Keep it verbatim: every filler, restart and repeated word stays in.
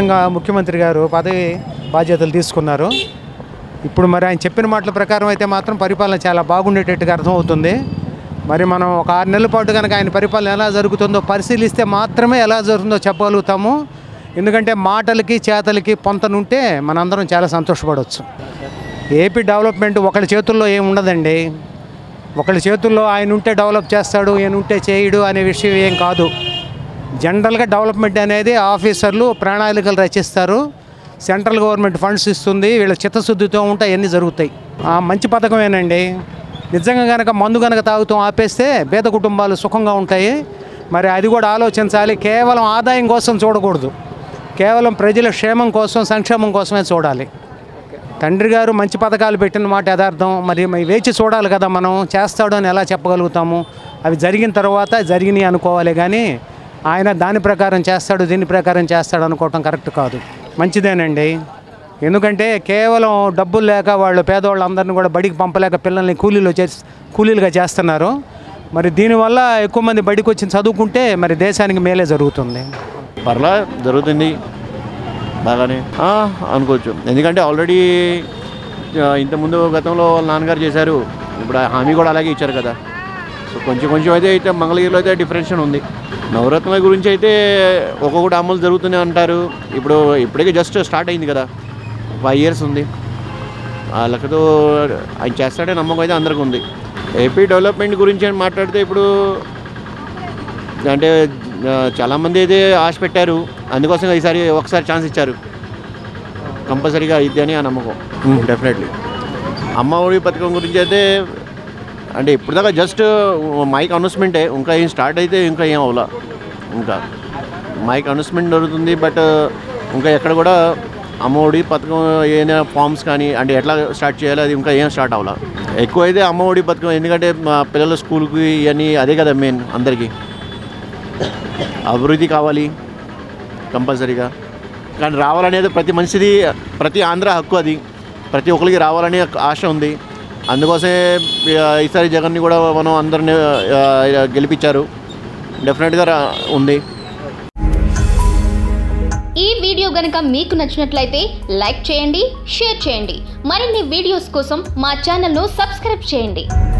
ముఖ్యమంత్రి గారు పదవి బాధ్యతలు తీసుకున్నారు. ఇప్పుడు మరి ఆయన చెప్పిన మాటల ప్రకారం అయితే మాత్రం పరిపాలన చాలా బాగుండేటట్టుగా అర్థమవుతుంది. మరి మనం ఒక ఆరు నెలల పాటు కనుక ఆయన పరిపాలన ఎలా జరుగుతుందో పరిశీలిస్తే మాత్రమే ఎలా జరుగుతుందో చెప్పగలుగుతాము. ఎందుకంటే మాటలకి చేతలకి పొంతనుంటే మనందరం చాలా సంతోషపడవచ్చు. ఏపీ డెవలప్మెంట్ ఒకళ్ళ చేతుల్లో ఏమి ఉండదండి. ఒకళ్ళ చేతుల్లో ఆయన ఉంటే డెవలప్ చేస్తాడు, ఈయన ఉంటే చేయడు అనే విషయం ఏం కాదు. జనరల్గా డెవలప్మెంట్ అనేది ఆఫీసర్లు ప్రణాళికలు రచిస్తారు, సెంట్రల్ గవర్నమెంట్ ఫండ్స్ ఇస్తుంది, వీళ్ళ చిత్తశుద్ధితో ఉంటే అవన్నీ జరుగుతాయి. మంచి పథకమేనండి. నిజంగా కనుక మందు కనుక తాగుతాం ఆపేస్తే పేద కుటుంబాలు సుఖంగా ఉంటాయి. మరి అది కూడా ఆలోచించాలి. కేవలం ఆదాయం కోసం చూడకూడదు, కేవలం ప్రజల క్షేమం కోసం సంక్షేమం కోసమే చూడాలి. తండ్రి గారు మంచి పథకాలు పెట్టిన మాట యథార్థం. మరి వేచి చూడాలి కదా, మనం చేస్తాడు అని ఎలా చెప్పగలుగుతాము? అవి జరిగిన తర్వాత జరిగినాయి అనుకోవాలి కానీ ఆయన దాని ప్రకారం చేస్తాడు దీని ప్రకారం చేస్తాడు అనుకోవటం కరెక్ట్ కాదు. మంచిదేనండి. ఎందుకంటే కేవలం డబ్బులు లేక వాళ్ళు పేదవాళ్ళందరినీ కూడా బడికి పంపలేక పిల్లల్ని కూలీలు చేసి కూలీలుగా చేస్తున్నారు. మరి దీనివల్ల ఎక్కువ మంది బడికి వచ్చి చదువుకుంటే మరి దేశానికి మేలే జరుగుతుంది. పర్లా జరుగుతుంది బాగానే అనుకోవచ్చు. ఎందుకంటే ఆల్రెడీ ఇంతకుముందు గతంలో వాళ్ళ నాన్నగారు చేశారు, ఇప్పుడు హామీ కూడా అలాగే ఇచ్చారు కదా. సో కొంచెం కొంచెం అయితే అయితే మంగళగిరిలో అయితే డిఫరెన్షన్ ఉంది. నవరత్నాల గురించి అయితే ఒక్కొక్కటి అమలు జరుగుతూనే అంటారు. ఇప్పుడు ఇప్పటికే జస్ట్ స్టార్ట్ అయింది కదా, ఫైవ్ ఇయర్స్ ఉంది. ఆ లెక్కతో ఆయన చేస్తాడే నమ్మకం అయితే అందరికీ ఉంది. ఏపీ డెవలప్మెంట్ గురించి అని మాట్లాడితే ఇప్పుడు అంటే చాలామంది అయితే ఆశ పెట్టారు, అందుకోసం ఈసారి ఒకసారి ఛాన్స్ ఇచ్చారు, కంపల్సరీగా ఇది అని ఆ నమ్మకం. డెఫినెట్లీ అమ్మ ఒడి పథకం గురించి అయితే అంటే ఇప్పుడు దాకా జస్ట్ మైక్ అనౌన్స్మెంటే, ఇంకా ఏం స్టార్ట్ అయితే ఇంకా ఏం అవ్వాల. ఇంకా మైక్ అనౌన్స్మెంట్ జరుగుతుంది, బట్ ఇంకా ఎక్కడ కూడా అమ్మఒడి పథకం ఏదైనా ఫామ్స్ కానీ అంటే ఎట్లా స్టార్ట్ చేయాలో అది ఇంకా ఏం స్టార్ట్ అవ్వాల. ఎక్కువ అయితే అమ్మఒడి పథకం, ఎందుకంటే మా పిల్లల స్కూల్కి ఇవన్నీ అదే కదా మెయిన్. అందరికీ అభివృద్ధి కావాలి కంపల్సరీగా, కానీ రావాలనేది ప్రతి మనిషిది, ప్రతి ఆంధ్ర హక్కు అది. ప్రతి ఒక్కరికి రావాలనే ఆశ ఉంది. అందుకోసమే ఈసారి జగన్ని కూడా మనం అందరిని గెలిపించారు. డెఫినెట్గా ఉంది. ఈ వీడియో గనుక మీకు నచ్చినట్లయితే లైక్ చేయండి, షేర్ చేయండి. మరిన్ని వీడియోస్ కోసం మా ఛానల్ను సబ్స్క్రైబ్ చేయండి.